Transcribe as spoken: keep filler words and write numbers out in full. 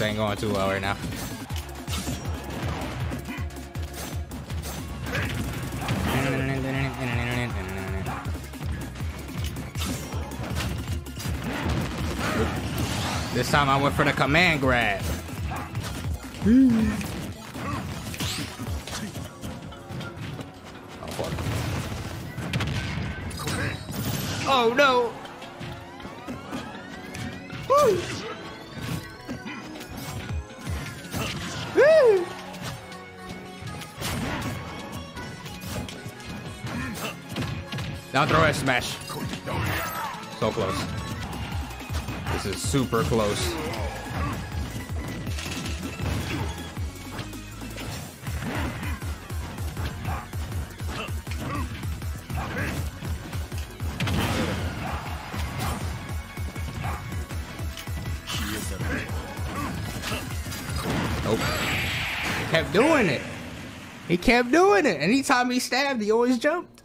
This ain't going too well right now. This time I went for the command grab. Oh, fuck. Oh no! Woo. Woo. Down throw and smash. So close. This is super close. Nope. He kept doing it. He kept doing it. Anytime he stabbed, he always jumped.